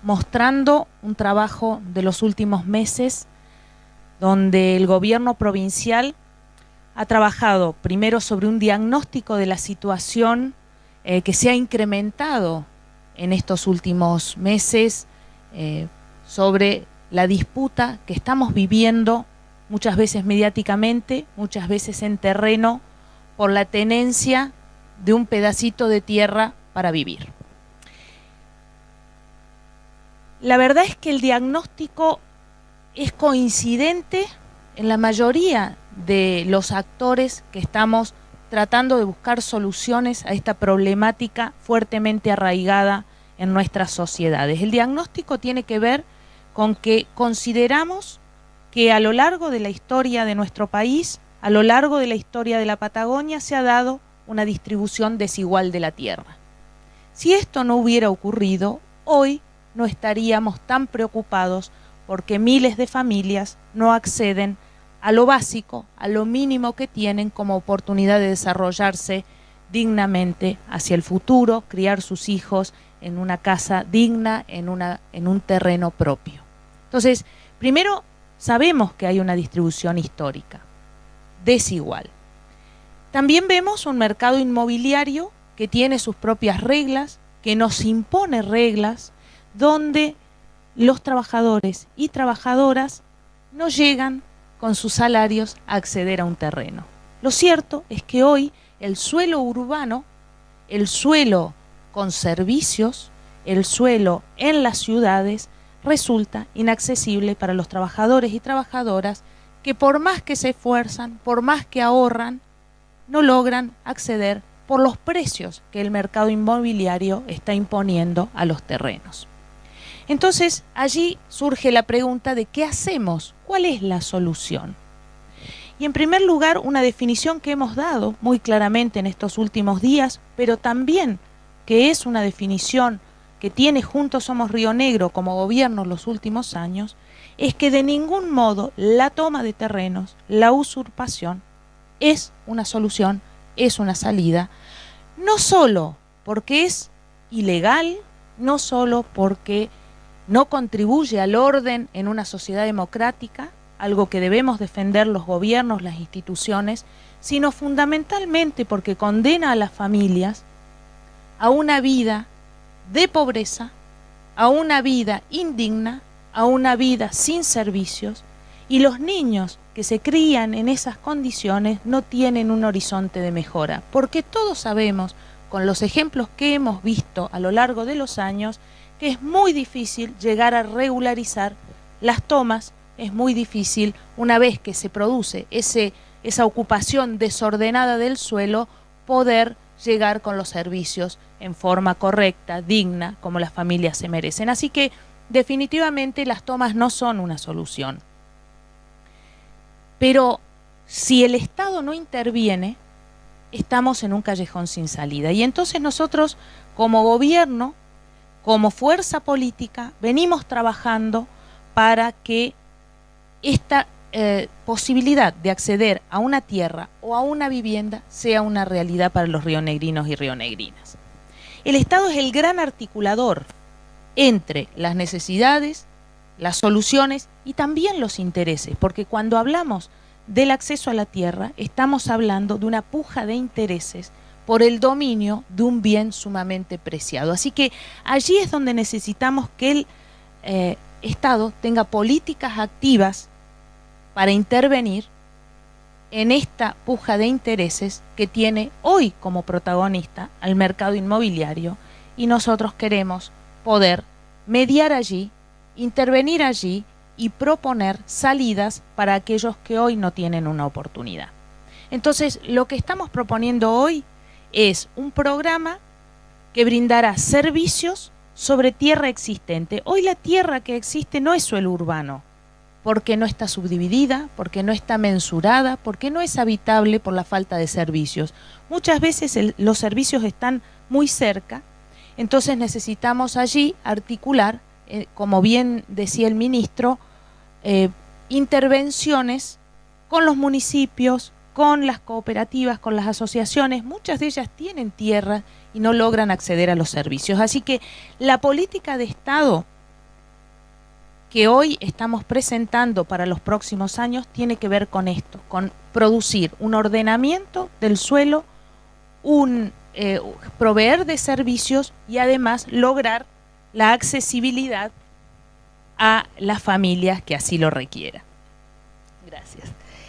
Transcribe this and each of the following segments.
mostrando un trabajo de los últimos meses donde el gobierno provincial ha trabajado primero sobre un diagnóstico de la situación que se ha incrementado en estos últimos meses sobre la disputa que estamos viviendo muchas veces mediáticamente, muchas veces en terreno, por la tenencia de un pedacito de tierra para vivir. La verdad es que el diagnóstico es coincidente en la mayoría de los actores que estamos tratando de buscar soluciones a esta problemática fuertemente arraigada en nuestras sociedades. El diagnóstico tiene que ver con que consideramos que a lo largo de la historia de nuestro país, a lo largo de la historia de la Patagonia, se ha dado una distribución desigual de la tierra. Si esto no hubiera ocurrido, hoy no estaríamos tan preocupados porque miles de familias no acceden a lo básico, a lo mínimo que tienen como oportunidad de desarrollarse dignamente hacia el futuro, criar sus hijos en una casa digna, en un terreno propio. Entonces, primero sabemos que hay una distribución histórica desigual. También vemos un mercado inmobiliario que tiene sus propias reglas, que nos impone reglas, donde los trabajadores y trabajadoras no llegan con sus salarios a acceder a un terreno. Lo cierto es que hoy el suelo urbano, el suelo con servicios, el suelo en las ciudades, resulta inaccesible para los trabajadores y trabajadoras que por más que se esfuerzan, por más que ahorran, no logran acceder por los precios que el mercado inmobiliario está imponiendo a los terrenos. Entonces, allí surge la pregunta de ¿qué hacemos? ¿Cuál es la solución? Y en primer lugar, una definición que hemos dado muy claramente en estos últimos días, pero también que es una definición que tiene Juntos Somos Río Negro como gobierno los últimos años, es que de ningún modo la toma de terrenos, la usurpación, es una solución, es una salida, no solo porque es ilegal, no solo porque no contribuye al orden en una sociedad democrática, algo que debemos defender los gobiernos, las instituciones, sino fundamentalmente porque condena a las familias a una vida de pobreza, a una vida indigna, a una vida sin servicios, y los niños que se crían en esas condiciones no tienen un horizonte de mejora, porque todos sabemos, con los ejemplos que hemos visto a lo largo de los años, que es muy difícil llegar a regularizar las tomas, es muy difícil, una vez que se produce esa ocupación desordenada del suelo, poder llegar con los servicios en forma correcta, digna, como las familias se merecen. Así que definitivamente las tomas no son una solución. Pero si el Estado no interviene, estamos en un callejón sin salida. Y entonces nosotros, como gobierno, como fuerza política, venimos trabajando para que esta posibilidad de acceder a una tierra o a una vivienda sea una realidad para los rionegrinos y rionegrinas. El Estado es el gran articulador entre las necesidades, las soluciones y también los intereses, porque cuando hablamos del acceso a la tierra estamos hablando de una puja de intereses por el dominio de un bien sumamente preciado. Así que allí es donde necesitamos que el Estado tenga políticas activas para intervenir en esta puja de intereses que tiene hoy como protagonista al mercado inmobiliario, y nosotros queremos poder mediar allí, intervenir allí y proponer salidas para aquellos que hoy no tienen una oportunidad. Entonces, lo que estamos proponiendo hoy es un programa que brindará servicios sobre tierra existente. Hoy la tierra que existe no es suelo urbano, porque no está subdividida, porque no está mensurada, porque no es habitable por la falta de servicios. Muchas veces los servicios están muy cerca, entonces necesitamos allí articular, como bien decía el ministro, intervenciones con los municipios, con las cooperativas, con las asociaciones. Muchas de ellas tienen tierra y no logran acceder a los servicios. Así que la política de Estado que hoy estamos presentando para los próximos años tiene que ver con esto, con producir un ordenamiento del suelo, proveer de servicios y además lograr la accesibilidad a las familias que así lo requieran. Gracias.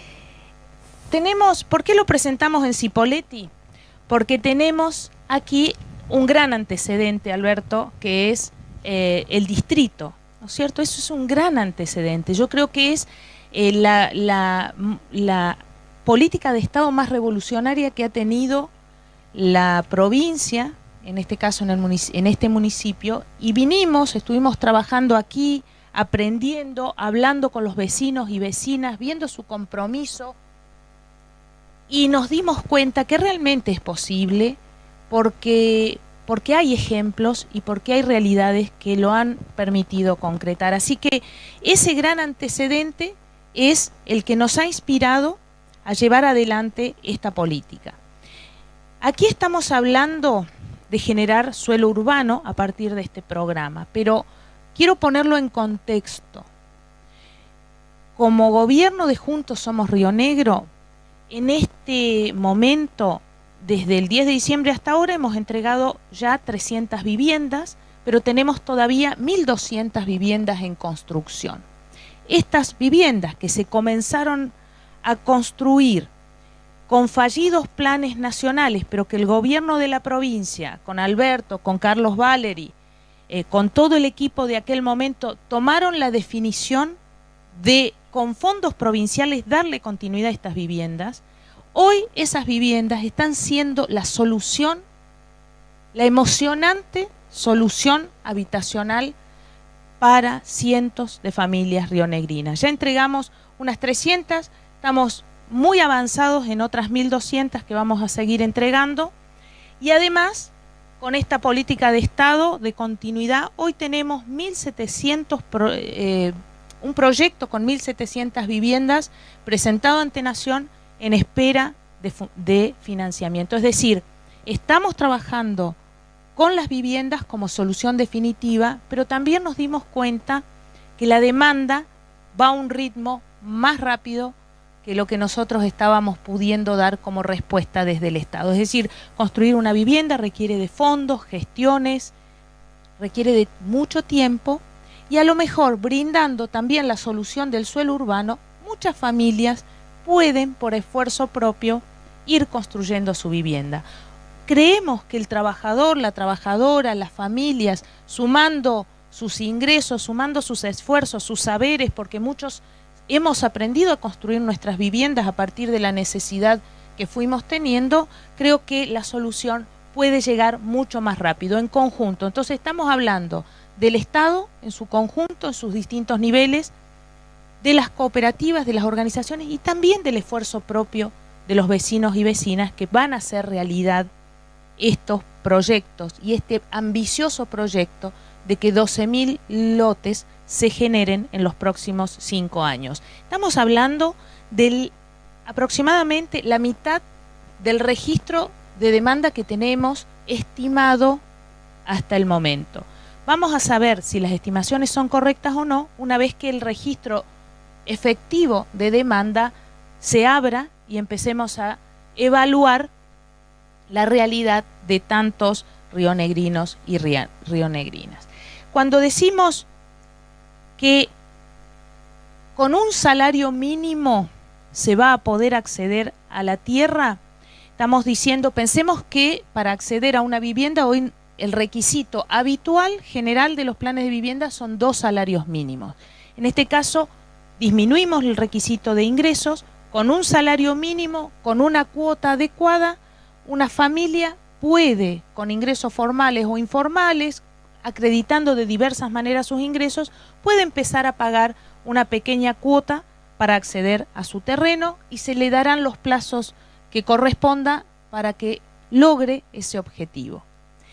¿Por qué lo presentamos en Cipolletti? Porque tenemos aquí un gran antecedente, Alberto, que es el distrito, ¿no es cierto? Eso es un gran antecedente. Yo creo que es la política de Estado más revolucionaria que ha tenido la provincia, en este caso en este municipio, y estuvimos trabajando aquí, aprendiendo, hablando con los vecinos y vecinas, viendo su compromiso, y nos dimos cuenta que realmente es posible porque hay ejemplos y porque hay realidades que lo han permitido concretar. Así que ese gran antecedente es el que nos ha inspirado a llevar adelante esta política. Aquí estamos hablando de generar suelo urbano a partir de este programa, pero quiero ponerlo en contexto. Como gobierno de Juntos Somos Río Negro, en este momento, desde el 10 de diciembre hasta ahora, hemos entregado ya 300 viviendas, pero tenemos todavía 1.200 viviendas en construcción. Estas viviendas que se comenzaron a construir con fallidos planes nacionales, pero que el gobierno de la provincia, con Alberto, con Carlos Valeri, con todo el equipo de aquel momento, tomaron la definición de, con fondos provinciales, darle continuidad a estas viviendas. Hoy esas viviendas están siendo la solución, la emocionante solución habitacional para cientos de familias rionegrinas. Ya entregamos unas 300, estamos muy avanzados en otras 1.200 que vamos a seguir entregando, y además con esta política de Estado de continuidad hoy tenemos 1.700 un proyecto con 1.700 viviendas presentado ante Nación en espera de financiamiento. Es decir, estamos trabajando con las viviendas como solución definitiva, pero también nos dimos cuenta que la demanda va a un ritmo más rápido que lo que nosotros estábamos pudiendo dar como respuesta desde el Estado. Es decir, construir una vivienda requiere de fondos, gestiones, requiere de mucho tiempo, y a lo mejor brindando también la solución del suelo urbano, muchas familias pueden por esfuerzo propio ir construyendo su vivienda. Creemos que el trabajador, la trabajadora, las familias, sumando sus ingresos, sumando sus esfuerzos, sus saberes, porque muchos hemos aprendido a construir nuestras viviendas a partir de la necesidad que fuimos teniendo, creo que la solución puede llegar mucho más rápido, en conjunto. Entonces estamos hablando del Estado en su conjunto, en sus distintos niveles, de las cooperativas, de las organizaciones y también del esfuerzo propio de los vecinos y vecinas que van a hacer realidad estos proyectos y este ambicioso proyecto de que 12.000 lotes se generen en los próximos 5 años. Estamos hablando de aproximadamente la mitad del registro de demanda que tenemos estimado hasta el momento. Vamos a saber si las estimaciones son correctas o no una vez que el registro efectivo de demanda se abra y empecemos a evaluar la realidad de tantos rionegrinos y rionegrinas. Cuando decimos que con un salario mínimo se va a poder acceder a la tierra, estamos diciendo, pensemos que para acceder a una vivienda hoy el requisito habitual general de los planes de vivienda son 2 salarios mínimos. En este caso, disminuimos el requisito de ingresos, con un salario mínimo, con una cuota adecuada, una familia puede, con ingresos formales o informales, acreditando de diversas maneras sus ingresos, puede empezar a pagar una pequeña cuota para acceder a su terreno y se le darán los plazos que corresponda para que logre ese objetivo.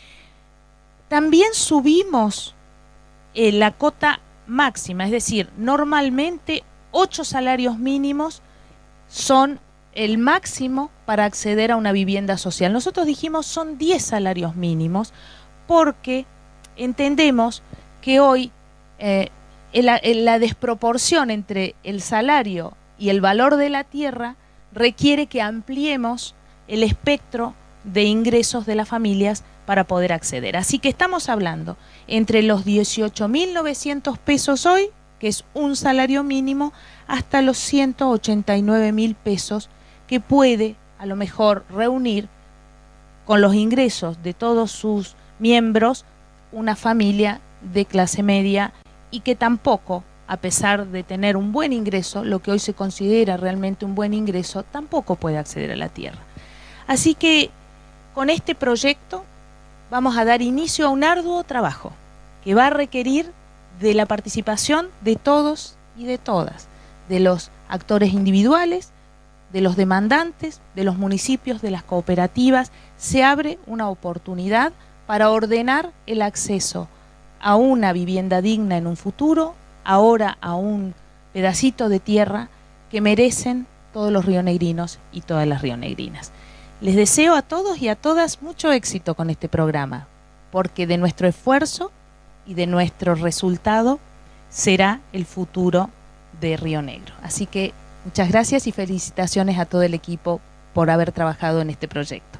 También subimos la cota máxima, es decir, normalmente 8 salarios mínimos son el máximo para acceder a una vivienda social. Nosotros dijimos son 10 salarios mínimos porque entendemos que hoy la desproporción entre el salario y el valor de la tierra requiere que ampliemos el espectro de ingresos de las familias para poder acceder. Así que estamos hablando entre los 18.900 pesos hoy, que es un salario mínimo, hasta los 189.000 pesos que puede a lo mejor reunir con los ingresos de todos sus miembros una familia de clase media y que tampoco, a pesar de tener un buen ingreso, lo que hoy se considera realmente un buen ingreso, tampoco puede acceder a la tierra. Así que con este proyecto vamos a dar inicio a un arduo trabajo que va a requerir de la participación de todos y de todas, de los actores individuales, de los demandantes, de los municipios, de las cooperativas. Se abre una oportunidad para ordenar el acceso a una vivienda digna en un futuro, ahora a un pedacito de tierra que merecen todos los rionegrinos y todas las rionegrinas. Les deseo a todos y a todas mucho éxito con este programa, porque de nuestro esfuerzo y de nuestro resultado será el futuro de Río Negro. Así que muchas gracias y felicitaciones a todo el equipo por haber trabajado en este proyecto.